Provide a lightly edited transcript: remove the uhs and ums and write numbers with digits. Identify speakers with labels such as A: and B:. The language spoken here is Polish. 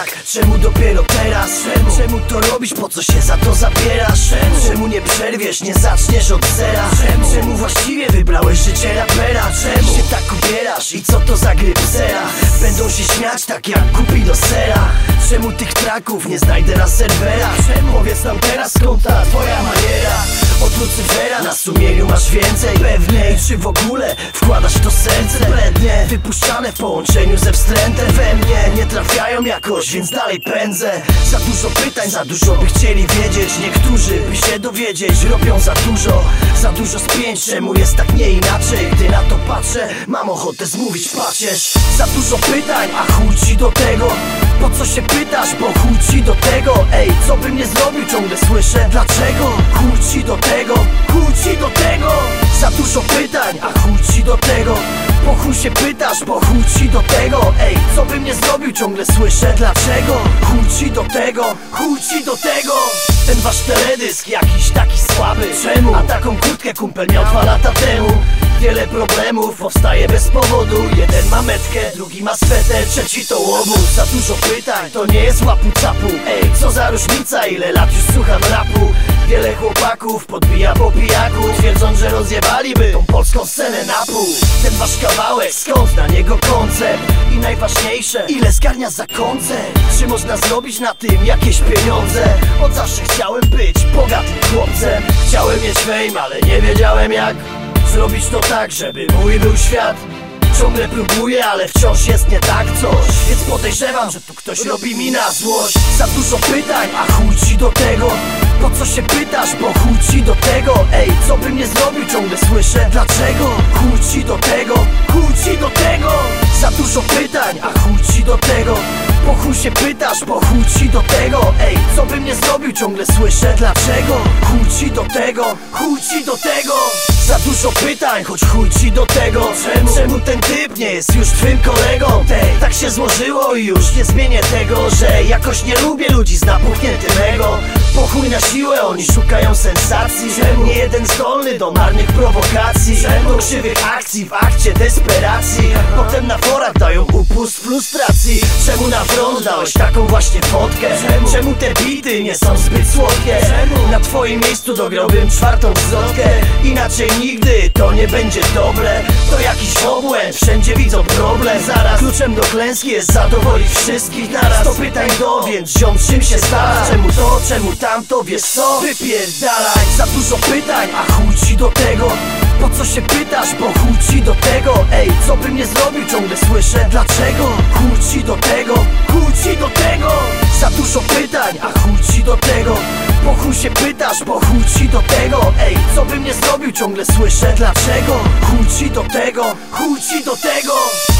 A: tak? Czemu dopiero teraz? Czemu to robisz? Po co się za to zabierasz? Czemu nie przerwiesz, nie zaczniesz od zera? Czemu właściwie wybrałeś życie rapera? Czemu się tak ubierasz i co to za gry psera? Będą się śmiać tak jak kupi do sera. Czemu tych traków nie znajdę na serwerach? Powiedz nam teraz, skąd ta twoja maniera? Od Lucyfera na sumieniu masz więcej pewnej. Czy w ogóle wkładasz to serce? Blednie wypuszczane w połączeniu ze wstrętem we mnie nie trafiają jakoś, więc dalej pędzę. Za dużo pytań, za dużo by chcieli wiedzieć. Niektórzy by się dowiedzieć, robią za dużo spięć. Czemu jest tak nie inaczej? Gdy na to patrzę, mam ochotę zmówić pacierz. Za dużo pytań, a chuj ci do tego. Po co się pytasz, bo chuj ci do tego. Ej, co bym nie zrobił, ciągle słyszę dlaczego. Chuj ci do tego, chuj ci do tego. Za dużo pytań, a chuj ci do tego. Po chuj się pytasz, bo chuj ci do tego. Ej, co bym nie zrobił, ciągle słyszę dlaczego. Chuj ci do tego, chuj ci do tego. Ten wasz teledysk jakiś taki słaby. Czemu? A taką kurtkę kumpel miał 2 lata temu. Wiele problemów powstaje bez powodu. Jeden ma metkę, drugi ma sweter, trzeci to łobuz. Za dużo pytań, to nie jest łapu capu. Ej, co za różnica, ile lat już słucham rapu. Wiele chłopaków podbija po pijaku, twierdząc, że rozjebaliby tą polską scenę na pół. Ten wasz kawałek, skąd na niego koncept? I najważniejsze, ile zgarnia za koncert? Czy można zrobić na tym jakieś pieniądze? Od zawsze chciałem być bogatym chłopcem. Chciałem mieć fame, ale nie wiedziałem jak zrobić to tak, żeby mój był świat. Ciągle próbuję, ale wciąż jest nie tak coś. Więc podejrzewam, że tu ktoś robi mi na złość. Za dużo pytań, a chuj ci do tego. Po co się pytasz, bo chuj ci do tego. Ej, co bym nie zrobił, ciągle słyszę dlaczego. Chuj ci do tego, chuj ci do tego. Za dużo pytań, a chuj ci do tego. Po chuj się pytasz, bo chuj ci do tego. Ej, co bym nie zrobił, ciągle słyszę dlaczego. Chuj ci do tego, chuj ci do tego. Za dużo pytań, choć chuj ci do tego. Czemu ten typ nie jest już twym kolegą? Tak się złożyło i już nie zmienię tego, że jakoś nie lubię ludzi z napuchniętym ego. Po chuj na siłę, oni szukają sensacji. Nie jeden zdolny do marnych prowokacji. Do krzywych akcji w akcie desperacji. Potem na forach dają upust frustracji. Czemu na front dałeś taką właśnie fotkę? Czemu te bity nie są zbyt słodkie? Na twoim miejscu dograłbym 4. wzrotkę. Inaczej nigdy to nie będzie dobre. To jakiś obłęd, wszędzie widzą problem. Zaraz kluczem do klęski jest zadowolić wszystkich naraz. 100 pytań więc ziom, czym się stara? Czemu to, czemu tamto, wiesz co? Wypierdalaj. Za dużo pytań, a chuj ci do tego. Po co się pytasz, bo chuj ci do tego. Ej, co bym nie zrobił, ciągle słyszę dlaczego. Chuj ci do tego, chuj ci do tego. Za dużo pytań, a chuj ci do tego. Po chuj się pytasz, bo chuj ci do tego. Ej, co bym nie zrobił, ciągle słyszę dlaczego. Chuj ci do tego, chuj ci do tego.